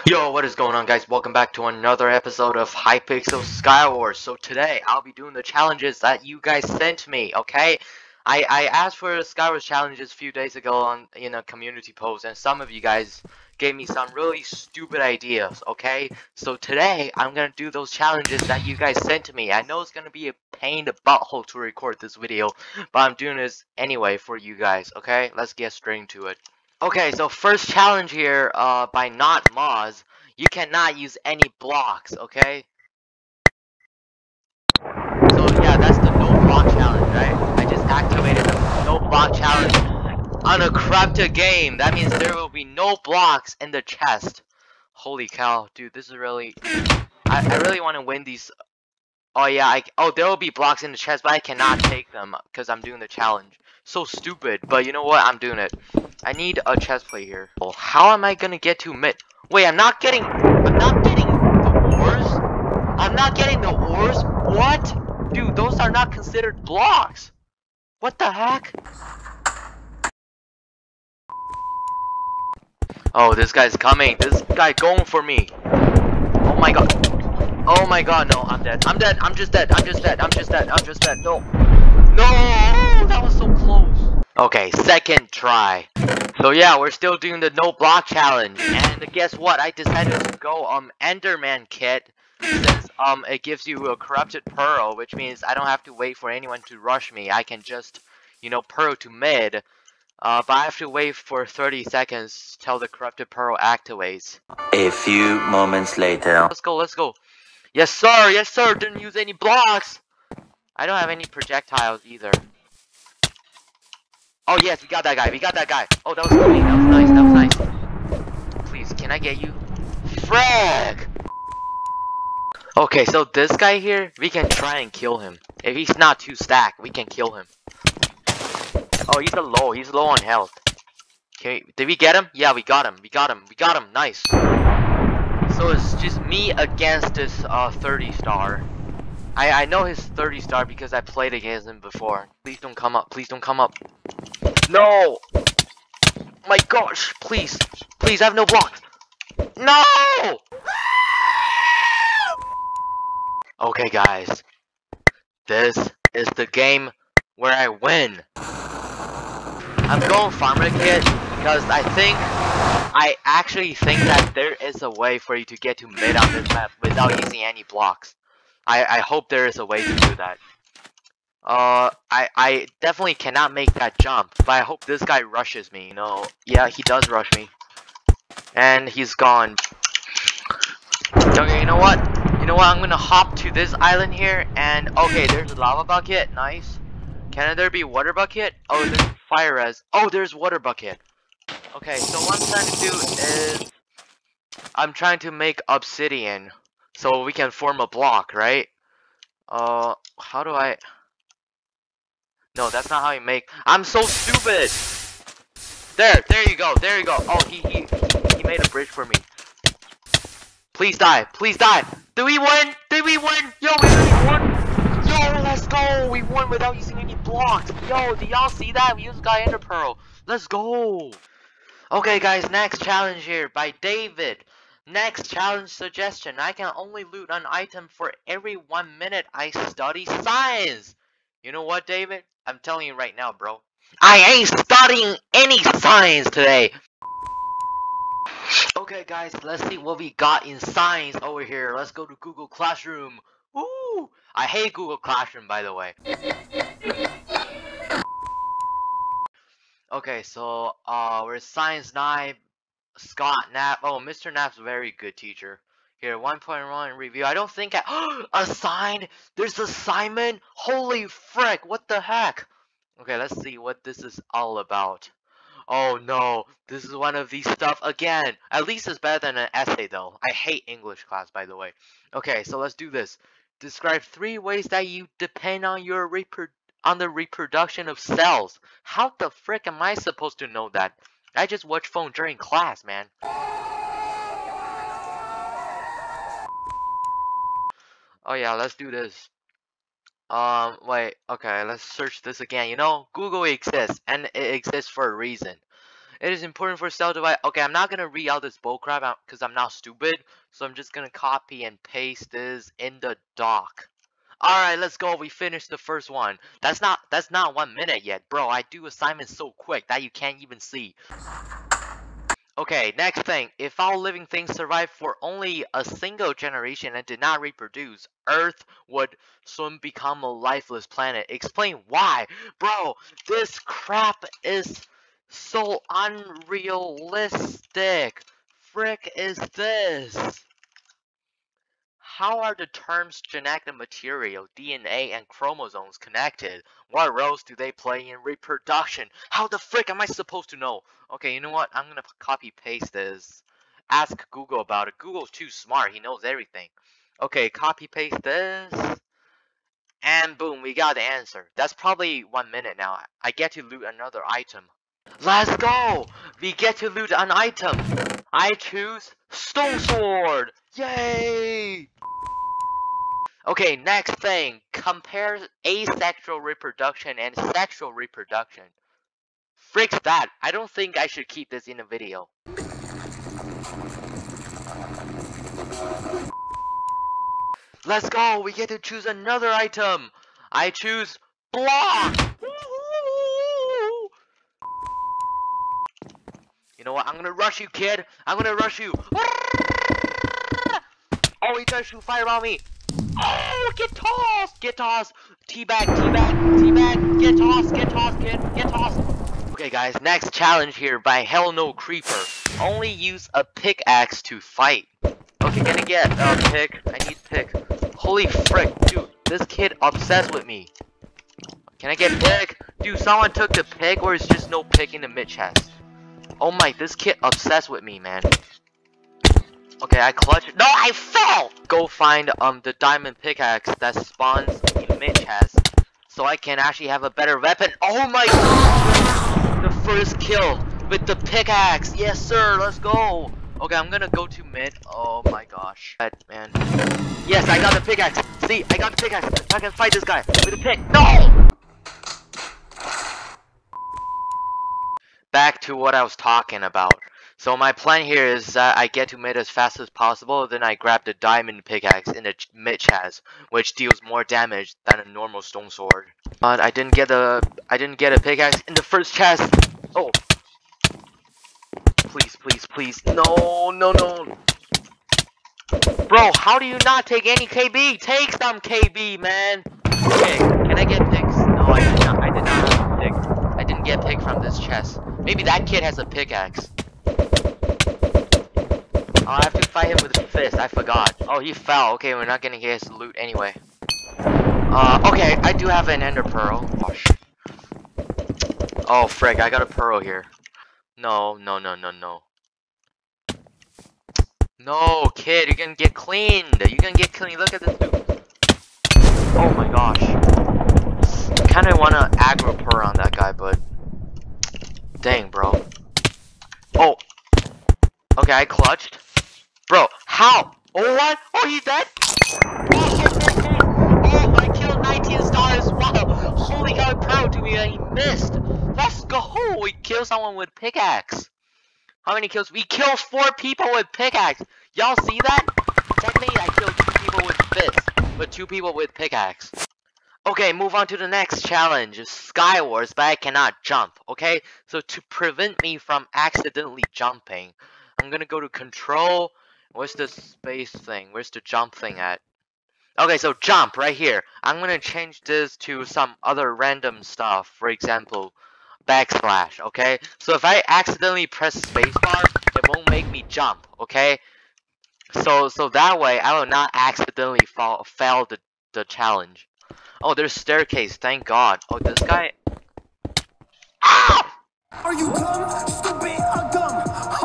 Yo, what is going on, guys? Welcome back to another episode of Hypixel SkyWars. So today I'll be doing the challenges that you guys sent me. Okay, I asked for the SkyWars challenges a few days ago on in a community post, and some of you guys gave me some really stupid ideas. Okay, so today I'm gonna do those challenges that you guys sent to me. I know it's gonna be a pain in the butthole to record this video, but I'm doing this anyway for you guys. Okay, let's get straight into it. Okay, so first challenge here, by not Moz, you cannot use any blocks, okay? So yeah, that's the no block challenge, right? I just activated the no block challenge on a corrupted game. That means there will be no blocks in the chest. Holy cow, dude, this is really... I really want to win these... Oh yeah, there will be blocks in the chest, but I cannot take them because I'm doing the challenge. So stupid, but you know what? I'm doing it. I need a chest plate here. Well, how am I gonna get to mid? Wait, I'm not getting the ores? I'm not getting the ores? What? Dude, those are not considered blocks. What the heck? Oh, this guy's coming. This guy going for me. Oh my god. Oh my god, no, I'm dead. I'm dead. I'm just dead. I'm just dead. I'm just dead. I'm just dead. No. No! That was so close. Okay, second try. So yeah, we're still doing the no block challenge. And guess what? I decided to go Enderman kit since it gives you a corrupted pearl, which means I don't have to wait for anyone to rush me. I can just, you know, pearl to mid. But I have to wait for 30 seconds till the corrupted pearl activates. A few moments later. Let's go, let's go. Yes sir, didn't use any blocks. I don't have any projectiles either. Oh yes, we got that guy, Oh, that was clean, that was nice. Please, can I get you? Frag! Okay, so this guy here, we can try and kill him. If he's not too stacked, we can kill him. Oh, he's low on health. Okay, did we get him? Yeah, we got him, nice. So it's just me against this 30 star. I know his 30 star because I played against him before. Please don't come up, No! My gosh, please, I have no blocks. No! Okay guys, this is the game where I win. I'm going farmer kit because I actually think that there is a way for you to get to mid on this map without using any blocks. I hope there is a way to do that. I definitely cannot make that jump, but I hope this guy rushes me, you know. Yeah, he does rush me. And he's gone. Okay, you know what? I'm gonna hop to this island here, and okay, there's a lava bucket, nice. Can there be water bucket? Oh, there's fire res. Oh, there's water bucket. Okay, so what I'm trying to do is I'm trying to make obsidian so we can form a block, right? How do I? No, that's not how you make. I'm so stupid. There you go. Oh, he made a bridge for me. Please die. Did we win? Yo, we really won. Yo, let's go. We won without using any blocks. Yo, do y'all see that? We used Guy Ender Pearl. Let's go. Okay, guys, next challenge here by David. Next challenge suggestion. I can only loot an item for every 1 minute I study science. You know what, David? I'm telling you right now, bro. I ain't studying any science today. Okay, guys, let's see what we got in science over here. Let's go to Google Classroom. Woo! I hate Google Classroom, by the way. Okay, so we're Science 9, Scott Knapp. Oh, Mr. Knapp's a very good teacher. Here, 1.1 review. I don't think assigned. There's assignment. Holy frick! What the heck? Okay, let's see what this is all about. Oh no, this is one of these stuff again. At least it's better than an essay though. I hate English class, by the way. Okay, so let's do this. Describe 3 ways that you depend on your the reproduction of cells. How the frick am I supposed to know that? I just watch phone during class, man. Oh yeah, let's do this. Wait, okay, let's search this again. You know, Google exists, and it exists for a reason. It is important for cell device. Okay, I'm not gonna read out this bullcrap because I'm not stupid. So I'm just gonna copy and paste this in the doc. Alright, let's go. We finished the first one. That's not 1 minute yet, bro. I do assignments so quick that you can't even see. Okay, next thing. If all living things survived for only a single generation and did not reproduce, Earth would soon become a lifeless planet. Explain why. Bro, this crap is so unrealistic. Frick is this? How are the terms genetic material, DNA, and chromosomes connected? What roles do they play in reproduction? How the frick am I supposed to know? Okay, you know what? I'm gonna copy paste this. Ask Google about it. Google's too smart. He knows everything. Okay, copy paste this. And boom, we got the answer. That's probably 1 minute now. I get to loot another item. Let's go! We get to loot an item. I choose Stone Sword. Yay! Okay, next thing. Compare asexual reproduction and sexual reproduction. Fricks that. I don't think I should keep this in a video. Let's go. We get to choose another item. I choose block. You know what? I'm gonna rush you, kid. I'm gonna rush you. Oh, he tries to shoot fire on me. Oh, get tossed! Get tossed! Teabag, teabag, teabag! Get tossed, kid! Get tossed! Okay, guys, next challenge here by Hell No Creeper. Only use a pickaxe to fight. Okay, can I get a pick? I need pick. Holy frick, dude, this kid obsessed with me. Can I get pick? Dude, someone took the pick, or is just no pick in the mid chest? Oh my, this kid obsessed with me, man. Okay, I clutch. No, I fell! Go find the diamond pickaxe that spawns in mid chest, so I can actually have a better weapon. Oh my god! The first kill with the pickaxe. Yes, sir. Let's go. Okay, I'm gonna go to mid. Oh my gosh, man. Yes, I got the pickaxe. See, I got the pickaxe. I can fight this guy with a pick. No! Back to what I was talking about. So my plan here is that I get to mid as fast as possible, then I grab the diamond pickaxe in the mid chest, which deals more damage than a normal stone sword. But I didn't get a pickaxe in the first chest. Oh. Please, please, please. No, no, no. Bro, how do you not take any KB? Take some KB, man. Okay, can I get picks? No, I did not. I did not have a pick. I didn't get pick from this chest. Maybe that kid has a pickaxe. I have to fight him with a fist. I forgot. Oh, he fell. Okay, we're not gonna get his loot anyway. Okay, I do have an ender pearl. Oh, shit. Oh, frick, I got a pearl here. No, no, no, no, no. No, kid, you're gonna get cleaned. You're gonna get clean. Look at this dude. Oh my gosh. I kinda wanna aggro pearl on that guy, but... Dang, bro. Oh. Okay, I clutched. Bro, how? Oh, what? Oh, he's dead? Oh, I killed 19 stars. Wow. Holy cow, I'm proud to me that he missed. Let's go. We killed someone with pickaxe. How many kills? We killed 4 people with pickaxe. Y'all see that? Technically, I killed 2 people with fist, but 2 people with pickaxe. Okay, move on to the next challenge. SkyWars, but I cannot jump, okay? So to prevent me from accidentally jumping, I'm gonna go to control. Where's the space thing? Where's the jump thing at? Okay, so jump right here. I'm gonna change this to some other random stuff. For example, backslash, okay? So if I accidentally press spacebar, it won't make me jump, okay? So that way I will not accidentally fail the challenge. Oh, there's staircase, thank God. Oh, this guy... Ah! Are you dumb? Stupid or dumb?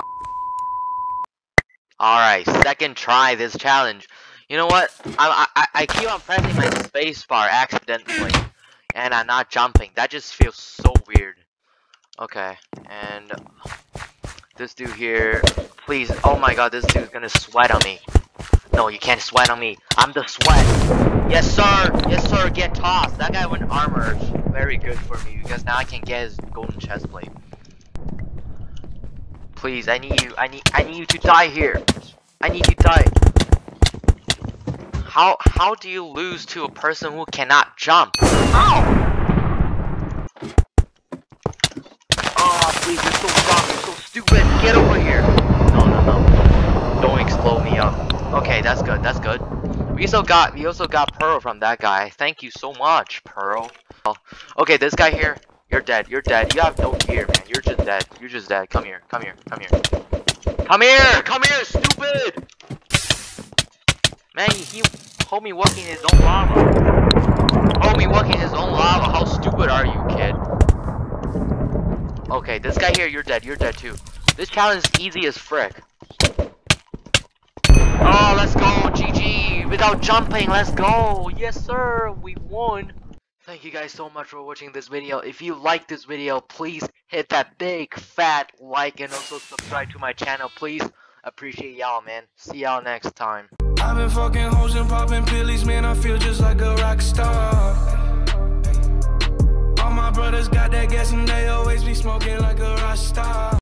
Alright, second try this challenge. You know what? I keep on pressing my spacebar accidentally, and I'm not jumping. That just feels so weird. Okay, and this dude here, please. Oh my god, this dude's gonna sweat on me. No, you can't sweat on me. I'm the sweat. Yes, sir. Yes, sir. Get tossed. That guy went armor. Very good for me because now I can get his golden chest plate. Please, I need you. I need you to die here. I need you to die. How do you lose to a person who cannot jump? Ow! Oh, please, you're so dumb, you're so stupid. Get over here. No, no, no. Don't explode me up. Okay, that's good, that's good. We also got Pearl from that guy. Thank you so much, Pearl. Okay, this guy here, you're dead, you're dead. You have no gear, man. You're just dead. You're just dead. Come here, come here, come here. Come here, come here, stupid! Man, he homie walking his own lava. Homie walking his own lava. How stupid are you, kid? Okay, this guy here, you're dead too. This challenge is easy as frick. Oh, let's go, GG! Without jumping, let's go! Yes, sir, we won! Thank you guys so much for watching this video. If you like this video, please hit that big fat like and also subscribe to my channel, please. Appreciate y'all, man. See y'all next time. I've been fucking hoes and popping pillies, man. I feel just like a rock star. All my brothers got that gas and they always be smoking like a rock star.